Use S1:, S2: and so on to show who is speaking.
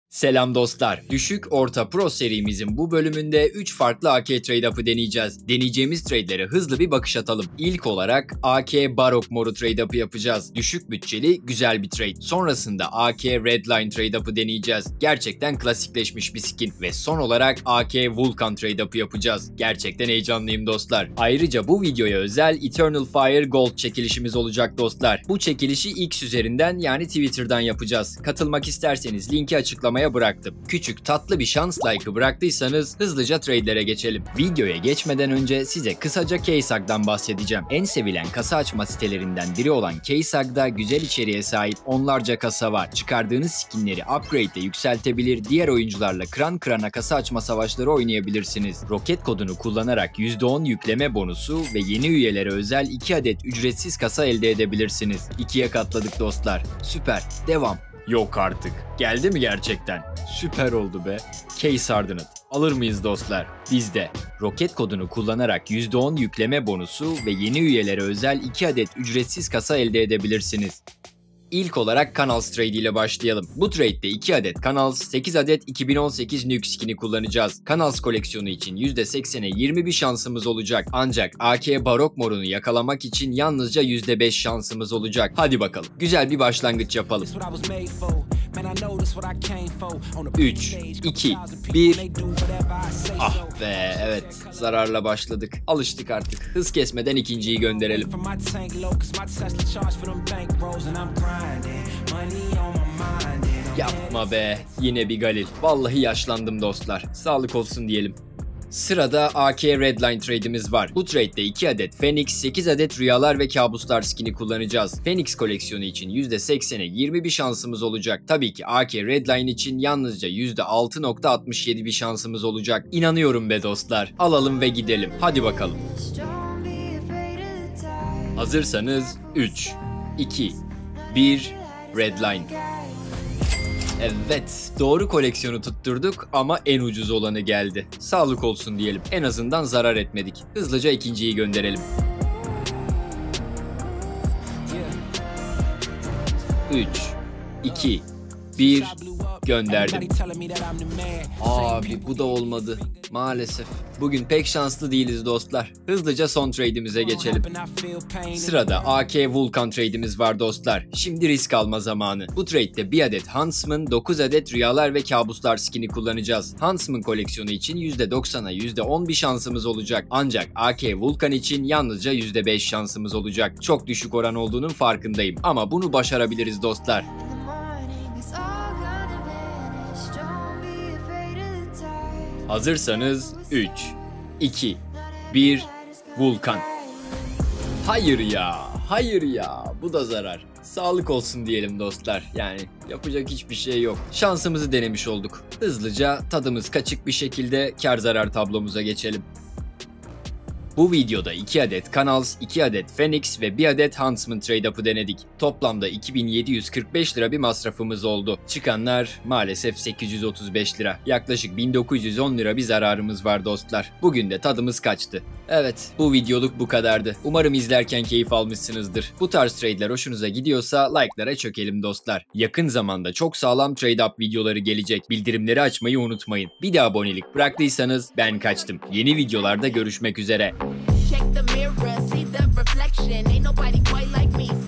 S1: Selam dostlar. Düşük Orta Pro serimizin bu bölümünde 3 farklı AK trade-up'ı deneyeceğiz. Deneyeceğimiz trade'lere hızlı bir bakış atalım. İlk olarak AK Barok Moru trade-up'ı yapacağız. Düşük bütçeli güzel bir trade. Sonrasında AK Redline trade-up'ı deneyeceğiz. Gerçekten klasikleşmiş bir skin. Ve son olarak AK Vulcan trade-up'ı yapacağız. Gerçekten heyecanlıyım dostlar. Ayrıca bu videoya özel Eternal Fire Gold çekilişimiz olacak dostlar. Bu çekilişi X üzerinden yani Twitter'dan yapacağız. Katılmak isterseniz linki açıklamaya bıraktım. Küçük tatlı bir şans like'ı bıraktıysanız hızlıca trade'lere geçelim. Videoya geçmeden önce size kısaca Keysag'dan bahsedeceğim. En sevilen kasa açma sitelerinden biri olan Keysag'da güzel içeriğe sahip onlarca kasa var. Çıkardığınız skinleri upgrade ile yükseltebilir, diğer oyuncularla kıran kırana kasa açma savaşları oynayabilirsiniz. Roket kodunu kullanarak %10 yükleme bonusu ve yeni üyelere özel 2 adet ücretsiz kasa elde edebilirsiniz. 2'ye katladık dostlar. Süper. Devam. Yok artık. Geldi mi gerçekten? Süper oldu be. Case Hardened. Alır mıyız dostlar? Bizde. Roket kodunu kullanarak %10 yükleme bonusu ve yeni üyelere özel 2 adet ücretsiz kasa elde edebilirsiniz. İlk olarak Canals Trade ile başlayalım. Bu trade'de 2 adet Canals, 8 adet 2018 Nuke skin'i kullanacağız. Canals koleksiyonu için %80'e 20 bir şansımız olacak. Ancak AK Barok Moru'nu yakalamak için yalnızca %5 şansımız olacak. Hadi bakalım. Güzel bir başlangıç yapalım. 3, 2, 1. Ah be, evet. Zararla başladık. Alıştık artık. Hız kesmeden ikinciyi gönderelim. Yapma be. Yine bir Galil. Vallahi yaşlandım dostlar. Sağlık olsun diyelim. Sırada AK Redline trade'imiz var. Bu trade'de 2 adet Phoenix, 8 adet Rüyalar ve Kabuslar skin'i kullanacağız. Phoenix koleksiyonu için %80'e 20 bir şansımız olacak. Tabii ki AK Redline için yalnızca %6.67 bir şansımız olacak. İnanıyorum be dostlar. Alalım ve gidelim. Hadi bakalım. Hazırsanız 3, 2, 1, Redline. Evet, doğru koleksiyonu tutturduk ama en ucuz olanı geldi. Sağlık olsun diyelim. En azından zarar etmedik. Hızlıca ikinciyi gönderelim. 3, 2, 1, gönderdim. Abi bu da olmadı. Maalesef. Bugün pek şanslı değiliz dostlar. Hızlıca son trade'imize geçelim. Sırada AK Vulcan trade'imiz var dostlar. Şimdi risk alma zamanı. Bu trade'de 1 adet Huntsman, 9 adet Rüyalar ve Kabuslar skin'i kullanacağız. Huntsman koleksiyonu için %90'a %10 bir şansımız olacak. Ancak AK Vulcan için yalnızca %5 şansımız olacak. Çok düşük oran olduğunun farkındayım. Ama bunu başarabiliriz dostlar. Hazırsanız 3, 2, 1, Vulcan. Hayır ya, hayır ya, bu da zarar. Sağlık olsun diyelim dostlar. Yani yapacak hiçbir şey yok. Şansımızı denemiş olduk. Hızlıca tadımız kaçık bir şekilde kar zarar tablomuza geçelim. Bu videoda 2 adet Canals, 2 adet Phoenix ve 1 adet Huntsman trade-up'ı denedik. Toplamda 2745 lira bir masrafımız oldu. Çıkanlar maalesef 835 lira. Yaklaşık 1910 lira bir zararımız var dostlar. Bugün de tadımız kaçtı. Evet, bu videoluk bu kadardı. Umarım izlerken keyif almışsınızdır. Bu tarz trade'ler hoşunuza gidiyorsa like'lara çökelim dostlar. Yakın zamanda çok sağlam trade-up videoları gelecek. Bildirimleri açmayı unutmayın. Bir de abonelik bıraktıysanız ben kaçtım. Yeni videolarda görüşmek üzere. Check the mirror, see the reflection. Ain't nobody quite like me.